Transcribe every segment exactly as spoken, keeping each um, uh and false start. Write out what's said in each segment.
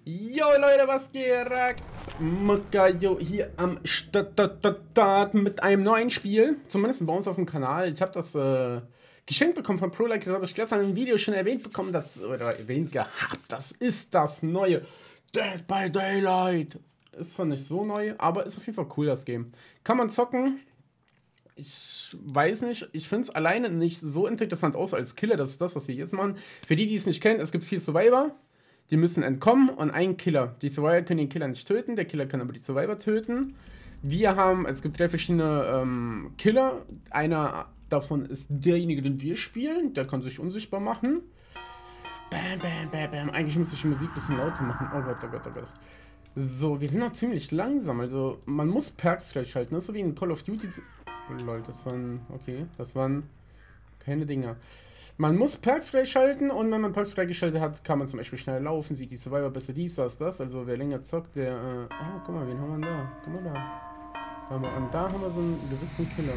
Yo Leute, was geht? Muckayo hier am Start mit einem neuen Spiel. Zumindest bei uns auf dem Kanal. Ich habe das äh, geschenkt bekommen von ProLike. Das habe ich gestern im Video schon erwähnt bekommen. Das, oder erwähnt gehabt. Das ist das neue Dead by Daylight. Ist zwar nicht so neu, aber ist auf jeden Fall cool, das Game. Kann man zocken. Ich weiß nicht, ich finde es alleine nicht so interessant aus als Killer. Das ist das, was wir jetzt machen. Für die, die es nicht kennen, es gibt vier Survivor. Die müssen entkommen und ein Killer. Die Survivor können den Killer nicht töten, der Killer kann aber die Survivor töten. Wir haben, es gibt drei verschiedene ähm, Killer. Einer davon ist derjenige, den wir spielen. Der kann sich unsichtbar machen. Bam, bam, bam, bam. Eigentlich müsste ich die Musik ein bisschen lauter machen. Oh Gott, oh Gott, oh Gott. So, wir sind noch ziemlich langsam. Also, man muss Perks freischalten. Das ist so wie in Call of Duty. Oh lol, das waren, okay, das waren keine Dinger. Man muss Perks freischalten und wenn man Perks freigeschaltet hat, kann man zum Beispiel schneller laufen, sieht die Survivor besser, dies, das, das. Also wer länger zockt, der, äh, oh, guck mal, wen haben wir da? Guck mal da. da haben wir, und da haben wir so einen gewissen Killer.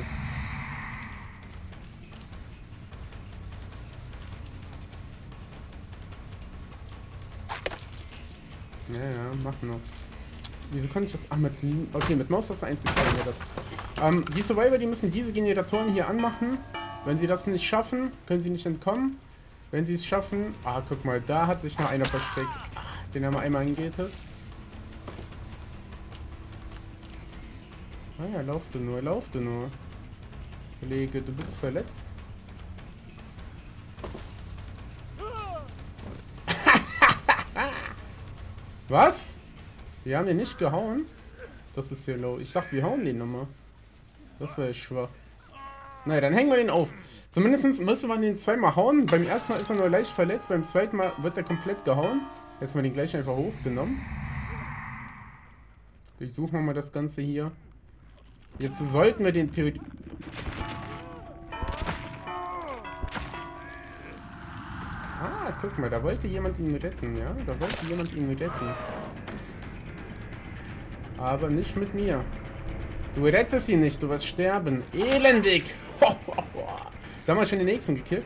Ja, ja, mach noch. Wieso konnte ich das? Ach, mit, okay, mit Maustaste eins sagen wir das. Ähm, die Survivor, die müssen diese Generatoren hier anmachen. Wenn sie das nicht schaffen, können sie nicht entkommen. Wenn sie es schaffen... Ah, guck mal, da hat sich noch einer versteckt. Ach, den haben wir einmal angehetet. Ah ja, lauf du nur, lauf du nur. Kollege, du bist verletzt. Was? Wir haben den nicht gehauen? Das ist hier low. Ich dachte, wir hauen den nochmal. Das wäre schwach. Naja, dann hängen wir den auf. Zumindest müsste man den zweimal hauen. Beim ersten Mal ist er nur leicht verletzt. Beim zweiten Mal wird er komplett gehauen. Jetzt mal den gleich einfach hochgenommen. Durchsuchen wir mal das Ganze hier. Jetzt sollten wir den Theorie... Ah, guck mal, da wollte jemand ihn retten, ja? Da wollte jemand ihn retten. Aber nicht mit mir. Du rettest ihn nicht, du wirst sterben. Elendig! Ho, ho, ho. Da haben wir schon den nächsten gekillt.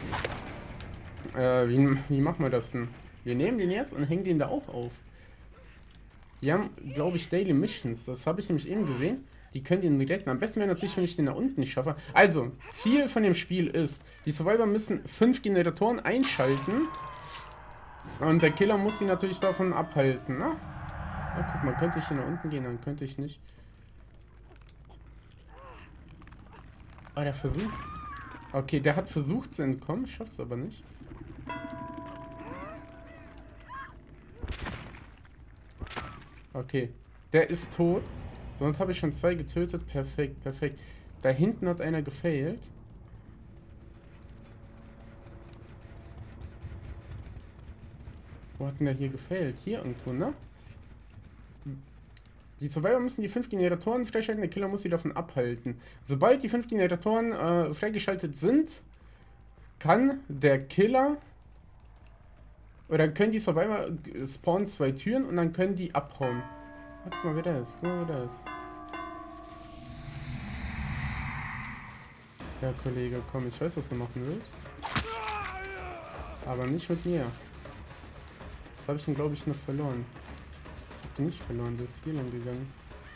Äh, wie, wie machen wir das denn? Wir nehmen den jetzt und hängen den da auch auf. Die haben, glaube ich, Daily Missions. Das habe ich nämlich eben gesehen. Die können den retten. Am besten wäre natürlich, wenn ich den da unten nicht schaffe. Also, Ziel von dem Spiel ist, die Survivor müssen fünf Generatoren einschalten. Und der Killer muss sie natürlich davon abhalten, ne? Ja, guck mal, könnte ich hier nach unten gehen, dann könnte ich nicht. Oh, der versucht. Okay, der hat versucht zu entkommen, schafft es aber nicht. Okay, der ist tot. Sonst habe ich schon zwei getötet. Perfekt, perfekt. Da hinten hat einer gefailt. Wo hat denn der hier gefailt? Hier irgendwo, ne? Die Survivor müssen die fünf Generatoren freischalten, der Killer muss sie davon abhalten. Sobald die fünf Generatoren äh, freigeschaltet sind, kann der Killer oder können die Survivor spawnen zwei Türen und dann können die abhauen. Ah, guck mal, wer da ist. Guck mal, wer da ist. Ja, Kollege, komm, ich weiß, was du machen willst. Aber nicht mit mir. Das habe ich ihn, glaube ich, noch verloren. Nicht verloren, der ist hier lang gegangen.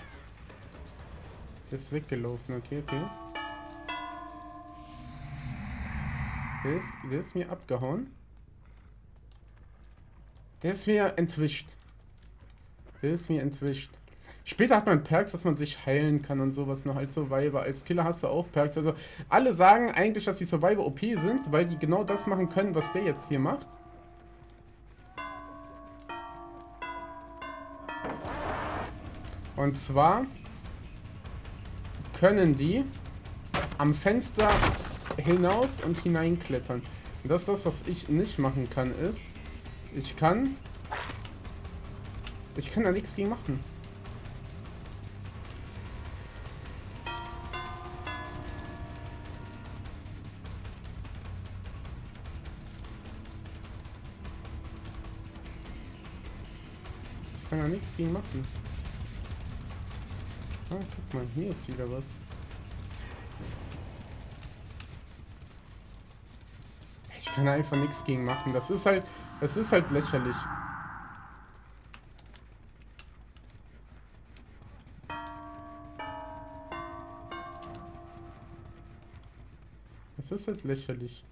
Der ist weggelaufen, okay, okay. Der ist, der ist mir abgehauen. Der ist mir entwischt. Der ist mir entwischt. Später hat man Perks, dass man sich heilen kann und sowas noch als Survivor. Als Killer hast du auch Perks. Also alle sagen eigentlich, dass die Survivor O P sind, weil die genau das machen können, was der jetzt hier macht. Und zwar können die am Fenster hinaus und hineinklettern. Und das ist das, was ich nicht machen kann, ist, ich kann, ich kann da nichts gegen machen. Ich kann da nichts gegen machen. Ah, guck mal, hier ist wieder was. Ich kann einfach nichts gegen machen. Das ist halt, das ist halt lächerlich. Das ist jetzt lächerlich.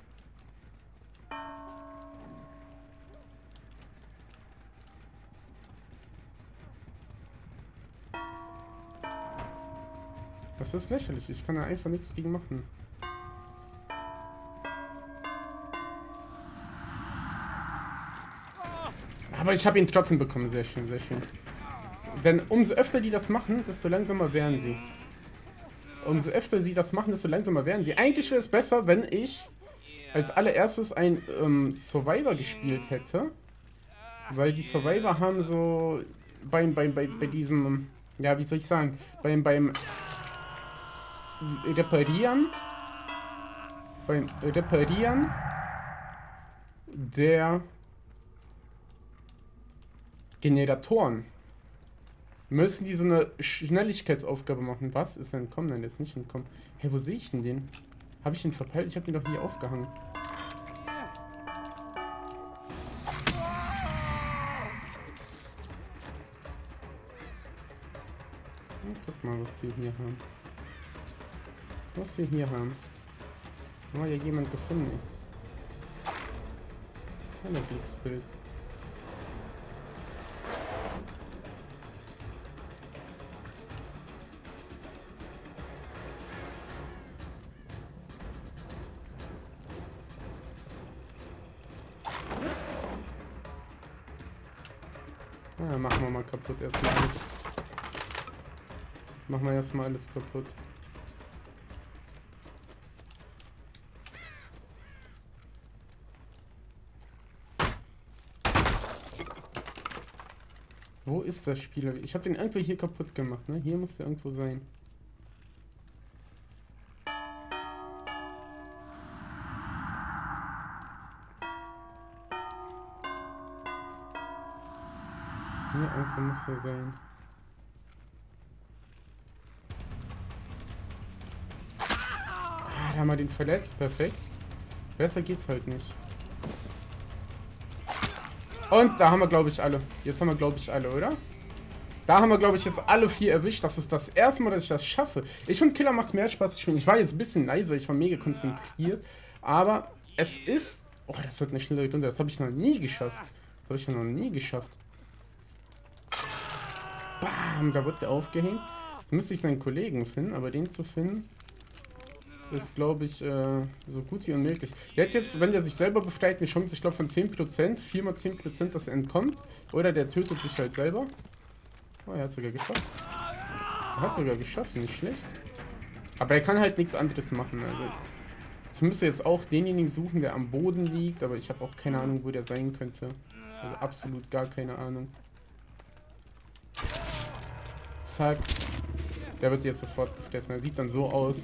Das ist lächerlich. Ich kann da einfach nichts gegen machen. Aber ich habe ihn trotzdem bekommen. Sehr schön, sehr schön. Denn umso öfter die das machen, desto langsamer werden sie. Umso öfter sie das machen, desto langsamer werden sie. Eigentlich wäre es besser, wenn ich als allererstes ein ähm, Survivor gespielt hätte. Weil die Survivor haben so beim, beim, bei, bei diesem, ja, wie soll ich sagen, beim, beim Reparieren, beim Reparieren der Generatoren müssen die so eine Schnelligkeitsaufgabe machen. Was ist denn entkommen? Nein, der ist nicht entkommen. Hey, wo sehe ich denn den? Habe ich den verpeilt? Ich habe den doch hier aufgehangen. Ja, guck mal, was wir hier haben. Was wir hier haben. Oh, ja, jemand gefunden. Hallo, Glückspilz. Ja, machen wir mal kaputt erstmal alles. Machen wir erstmal alles kaputt. Wo ist der Spieler? Ich habe den irgendwo hier kaputt gemacht, ne? Hier muss der irgendwo sein. Hier irgendwo muss er sein. Ah, da haben wir den verletzt. Perfekt. Besser geht's halt nicht. Und da haben wir, glaube ich, alle. Jetzt haben wir, glaube ich, alle, oder? Da haben wir, glaube ich, jetzt alle vier erwischt. Das ist das erste Mal, dass ich das schaffe. Ich finde, Killer macht mehr Spaß zu spielen. Ich war jetzt ein bisschen leiser. Ich war mega konzentriert. Aber es ist... Oh, das wird eine schnelle Runde. Das habe ich noch nie geschafft. Das habe ich noch nie geschafft. Bam, da wird der aufgehängt. Jetzt müsste ich seinen Kollegen finden, aber den zu finden ist, glaube ich, äh, so gut wie unmöglich. Der hat jetzt, wenn der sich selber befreit, eine Chance, ich glaube, von zehn Prozent. vier mal zehn Prozent, dass er entkommt. Oder der tötet sich halt selber. Oh, er hat sogar geschafft. Er hat sogar geschafft, nicht schlecht. Aber er kann halt nichts anderes machen. Also ich müsste jetzt auch denjenigen suchen, der am Boden liegt, aber ich habe auch keine Ahnung, wo der sein könnte. Also absolut gar keine Ahnung. Zack. Der wird jetzt sofort gefressen. Er sieht dann so aus.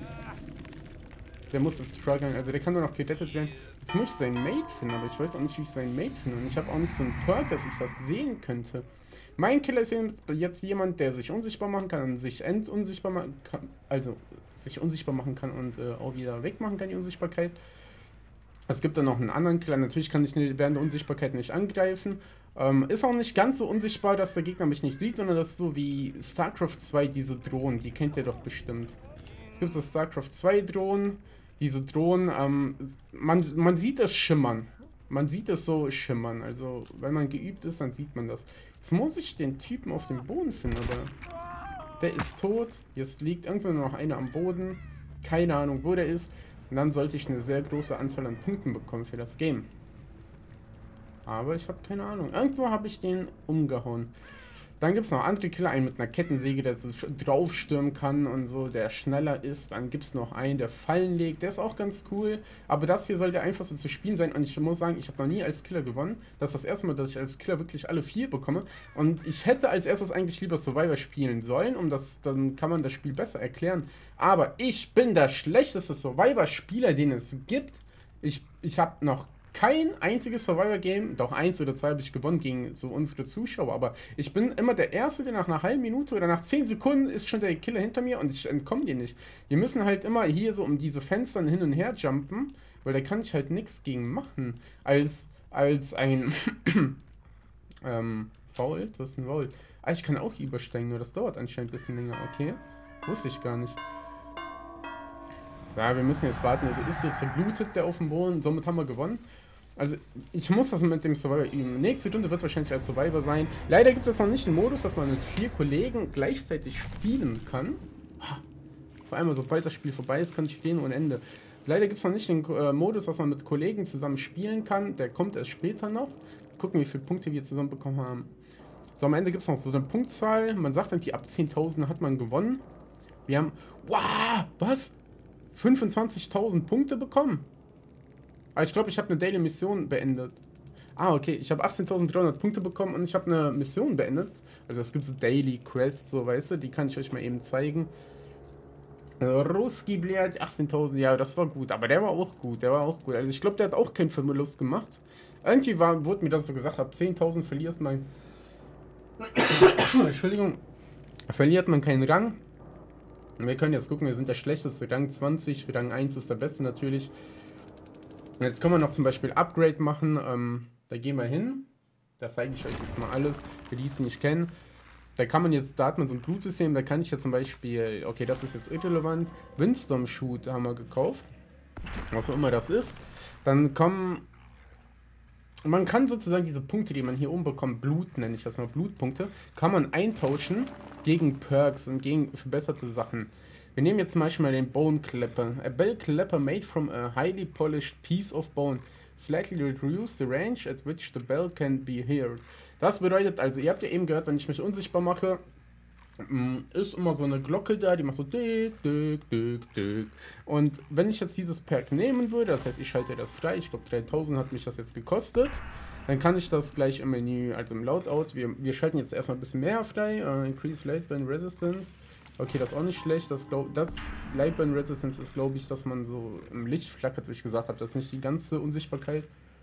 Der muss es strugglen. Also der kann nur noch gerettet werden. Jetzt muss ich seinen Mate finden, aber ich weiß auch nicht, wie ich seinen Mate finde. Und ich habe auch nicht so einen Perk, dass ich das sehen könnte. Mein Killer ist jetzt jemand, der sich unsichtbar machen kann und sich entunsichtbar machen kann. Also sich unsichtbar machen kann und äh, auch wieder wegmachen kann, die Unsichtbarkeit. Es gibt dann noch einen anderen Killer. Natürlich kann ich während der Unsichtbarkeit nicht angreifen. Ähm, ist auch nicht ganz so unsichtbar, dass der Gegner mich nicht sieht, sondern das ist so wie StarCraft zwei, diese Drohnen. Die kennt ihr doch bestimmt. Es gibt so StarCraft zwei Drohnen. Diese Drohnen, ähm, man, man sieht es schimmern. Man sieht es so schimmern. Also, wenn man geübt ist, dann sieht man das. Jetzt muss ich den Typen auf dem Boden finden, aber der ist tot. Jetzt liegt irgendwo nur noch einer am Boden. Keine Ahnung, wo der ist. Und dann sollte ich eine sehr große Anzahl an Punkten bekommen für das Game. Aber ich habe keine Ahnung. Irgendwo habe ich den umgehauen. Dann gibt es noch andere Killer, einen mit einer Kettensäge, der so draufstürmen kann und so, der schneller ist. Dann gibt es noch einen, der Fallen legt, der ist auch ganz cool. Aber das hier soll der einfachste zu spielen sein. Und ich muss sagen, ich habe noch nie als Killer gewonnen. Das ist das erste Mal, dass ich als Killer wirklich alle vier bekomme. Und ich hätte als erstes eigentlich lieber Survivor spielen sollen, um das, dann kann man das Spiel besser erklären. Aber ich bin der schlechteste Survivor-Spieler, den es gibt. Ich, ich habe noch kein einziges Survivor-Game, doch eins oder zwei habe ich gewonnen gegen so unsere Zuschauer, aber ich bin immer der Erste, der nach einer halben Minute oder nach zehn Sekunden ist schon der Killer hinter mir und ich entkomme dir nicht. Die müssen halt immer hier so um diese Fenster hin und her jumpen, weil da kann ich halt nichts gegen machen. Als, als ein ähm, Vault? Was ist ein Vault? Ah, ich kann auch übersteigen, nur das dauert anscheinend ein bisschen länger, okay? Wusste ich gar nicht. Ja, wir müssen jetzt warten. Der ist jetzt verblutet, der auf dem Boden. Somit haben wir gewonnen. Also, ich muss das mit dem Survivor üben. Nächste Runde wird wahrscheinlich als Survivor sein. Leider gibt es noch nicht einen Modus, dass man mit vier Kollegen gleichzeitig spielen kann. Vor allem, sobald das Spiel vorbei ist, kann ich stehen ohne Ende. Leider gibt es noch nicht den äh, Modus, dass man mit Kollegen zusammen spielen kann. Der kommt erst später noch. Gucken, wie viele Punkte wir zusammen bekommen haben. So, am Ende gibt es noch so eine Punktzahl. Man sagt irgendwie, ab zehntausend hat man gewonnen. Wir haben, wow, was? fünfundzwanzigtausend Punkte bekommen. Aber ich glaube, ich habe eine Daily Mission beendet. Ah, okay, ich habe achtzehntausenddreihundert Punkte bekommen und ich habe eine Mission beendet. Also es gibt so Daily Quests, so weißt du, die kann ich euch mal eben zeigen. Ruski Blatt, achtzehntausend, ja, das war gut, aber der war auch gut, der war auch gut. Also ich glaube, der hat auch keinen Verlust gemacht. Irgendwie war, wurde mir das so gesagt, ab zehntausend verlierst man... Entschuldigung, verliert man keinen Rang. Wir können jetzt gucken, wir sind der schlechteste, Rang zwanzig, Rang eins ist der beste natürlich. Und jetzt können wir noch zum Beispiel Upgrade machen, ähm, da gehen wir hin. Da zeige ich euch jetzt mal alles, für die es nicht kennen. Da kann man jetzt, da hat man so ein Blutsystem, da kann ich jetzt zum Beispiel, okay, das ist jetzt irrelevant, Windstorm Shoot haben wir gekauft, was auch immer das ist. Dann kommen, man kann sozusagen diese Punkte, die man hier oben bekommt, Blut nenne ich das mal, Blutpunkte, kann man eintauschen gegen Perks und gegen verbesserte Sachen. Wir nehmen jetzt zum Beispiel mal den Bone Clapper. A bell clapper made from a highly polished piece of bone. Slightly reduce the range at which the bell can be heard. Das bedeutet also, ihr habt ja eben gehört, wenn ich mich unsichtbar mache, ist immer so eine Glocke da, die macht so dick, dick, dick, dick. Und wenn ich jetzt dieses Perk nehmen würde, das heißt, ich schalte das frei, ich glaube dreitausend hat mich das jetzt gekostet, dann kann ich das gleich im Menü, also im Loadout, wir, wir schalten jetzt erstmal ein bisschen mehr frei, uh, Increase Lightburn Resistance. Okay, das ist auch nicht schlecht. Das, glaub, das Lightburn Resistance ist, glaube ich, dass man so im Licht flackert, wie ich gesagt habe. Das ist nicht die ganze Unsichtbarkeit.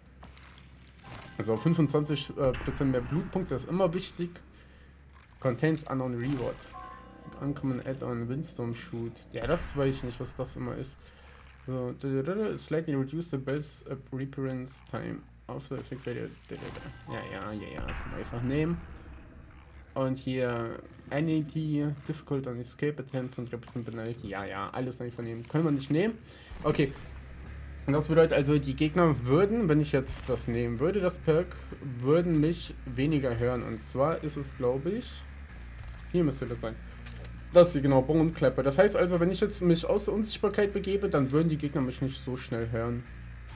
Also fünfundzwanzig Prozent mehr Blutpunkte ist immer wichtig. Contains Unknown Reward. Uncommon Add-on Windstorm Shoot. Ja, das weiß ich nicht, was das immer ist. So, slightly reduce the bell's appearance time after effect. Ja, ja, ja, ja. Kann man einfach nehmen. Und hier Anity, Difficult on Escape Attempt und Represent Penalty. Ja, ja, alles einfach nehmen. Können wir nicht nehmen. Okay. Und das bedeutet also, die Gegner würden, wenn ich jetzt das nehmen würde, das Perk, würden mich weniger hören. Und zwar ist es, glaube ich, hier müsste das sein. Das hier, genau, Bone Clapper. Das heißt also, wenn ich jetzt mich aus der Unsichtbarkeit begebe, dann würden die Gegner mich nicht so schnell hören.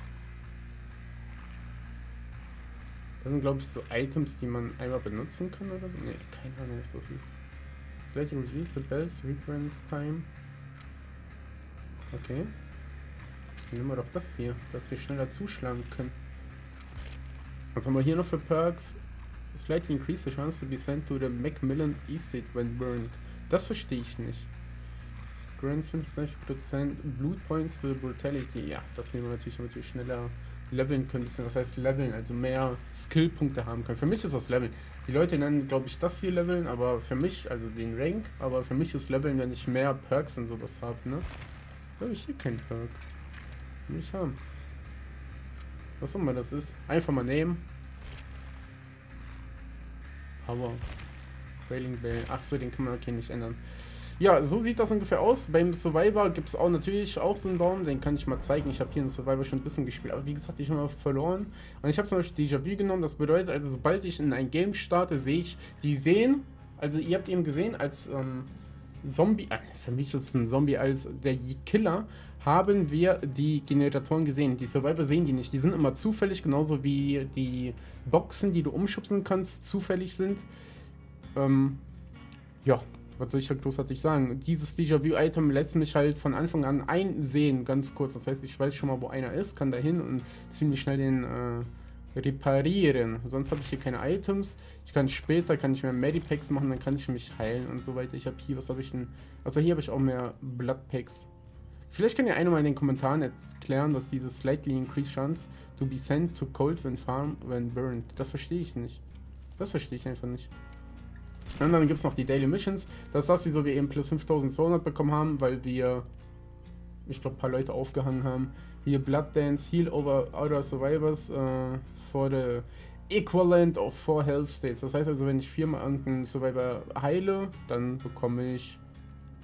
Das sind, glaube ich, so Items, die man einmal benutzen kann oder so. Ne, keine Ahnung, was das ist. Vielleicht reduce the bell's recurrence time. Okay. Dann nehmen wir doch das hier, dass wir schneller zuschlagen können. Was haben wir hier noch für Perks? Slightly increase the chance to be sent to the Macmillan Estate when burned. Das verstehe ich nicht. Grants fünfundzwanzig Prozent Blood Points to the Brutality. Ja, das nehmen wir natürlich, damit wir schneller leveln können. Das heißt leveln, also mehr Skillpunkte haben können. Für mich ist das Leveln. Die Leute nennen, glaube ich, das hier leveln, aber für mich, also den Rank, aber für mich ist leveln, wenn ich mehr Perks und sowas habe, ne? Da habe ich hier keinen Perk. Will ich haben. Was auch immer das ist. Einfach mal nehmen. Power. Railing Bell. Ach so, den kann man okay nicht ändern. Ja, so sieht das ungefähr aus. Beim Survivor gibt es auch natürlich auch so einen Baum, den kann ich mal zeigen. Ich habe hier in Survivor schon ein bisschen gespielt, aber wie gesagt, ich habe immer verloren. Und ich habe zum Beispiel Déjà-vu genommen. Das bedeutet also, sobald ich in ein Game starte, sehe ich, die sehen, also ihr habt eben gesehen, als ähm, Zombie, äh, für mich ist es ein Zombie, als der Killer, haben wir die Generatoren gesehen. Die Survivor sehen die nicht. Die sind immer zufällig, genauso wie die Boxen, die du umschubsen kannst, zufällig sind. Ähm, ja. Was soll ich halt großartig sagen? Dieses Déjà-vu-Item lässt mich halt von Anfang an einsehen, ganz kurz. Das heißt, ich weiß schon mal, wo einer ist, kann da hin und ziemlich schnell den äh, reparieren. Sonst habe ich hier keine Items. Ich kann später, kann ich mehr Medipacks machen, dann kann ich mich heilen und so weiter. Ich habe hier, was habe ich denn? Also hier habe ich auch mehr Bloodpacks. Vielleicht kann ja einer mal in den Kommentaren erklären, was dieses Slightly Increased Chance to be sent to cold when farm when burned. Das verstehe ich nicht. Das verstehe ich einfach nicht. Und dann gibt es noch die Daily Missions. Das ist das, wieso wir eben plus fünftausendzweihundert bekommen haben, weil wir, ich glaube, ein paar Leute aufgehangen haben. Hier Blood Dance, Heal over other survivors uh, for the equivalent of four health states. Das heißt also, wenn ich viermal einen Survivor heile, dann bekomme ich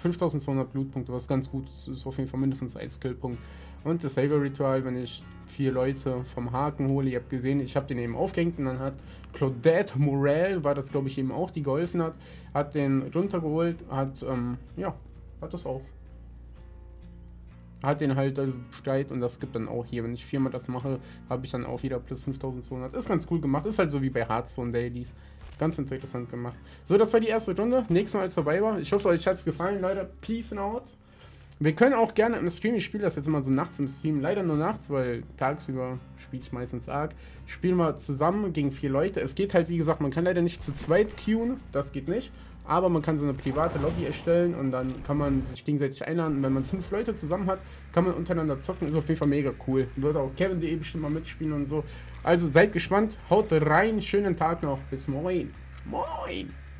fünftausendzweihundert Blutpunkte, was ganz gut ist, ist auf jeden Fall mindestens ein Skillpunkt. Und das Savior-Ritual, wenn ich vier Leute vom Haken hole, ihr habt gesehen, ich habe den eben aufgehängt und dann hat Claudette Morel, war das glaube ich eben auch, die geholfen hat, hat den runtergeholt, hat, ähm, ja, hat das auch. Hat den halt also bestreit und das gibt dann auch hier, wenn ich viermal das mache, habe ich dann auch wieder plus fünftausendzweihundert. Ist ganz cool gemacht, ist halt so wie bei Hearthstone Dailies. Ganz interessant gemacht. So, das war die erste Runde. Nächstes Mal als Survivor. Ich hoffe, euch hat es gefallen, Leute. Peace out. Wir können auch gerne im Stream, ich spiele das jetzt immer so nachts im Stream, leider nur nachts, weil tagsüber spiele ich meistens arg. Spielen wir zusammen gegen vier Leute. Es geht halt, wie gesagt, man kann leider nicht zu zweit queuen, das geht nicht. Aber man kann so eine private Lobby erstellen und dann kann man sich gegenseitig einladen. Und wenn man fünf Leute zusammen hat, kann man untereinander zocken. Ist auf jeden Fall mega cool. Wird auch Kevin punkt de bestimmt mal mitspielen und so. Also seid gespannt, haut rein, schönen Tag noch. Bis morgen. Moin!